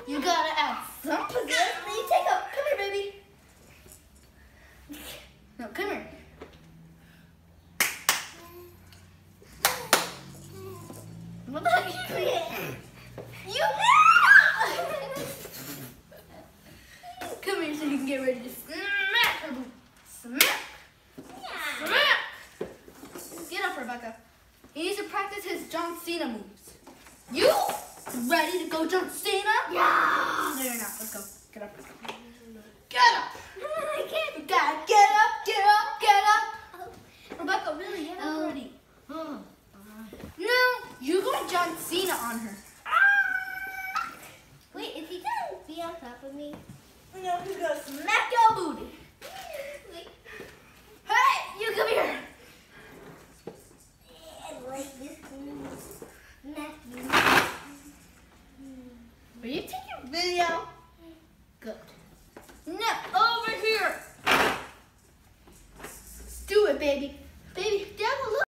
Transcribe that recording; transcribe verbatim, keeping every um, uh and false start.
You gotta add some pizzazz. Then you take up. Come here, baby. No, come here. What the heck are you doing? You. Come here so you can get ready to smack her boot. Smack. Smack. Get up, Rebecca. He needs to practice his John Cena moves. You ready to go John Cena? Yeah. No, you're not. Let's go. Get up. Get up. I can't. You gotta get up, get up, get up. Rebecca, really, get up already. Oh. No, you go John Cena on her. Wait, is he gonna be on top of me? No, he's gonna smack your booty. Wait. Hey, you come here. Like this. Smack you. Will you take your video? Good. Now, over here. Do it, baby. Baby, Dad will look.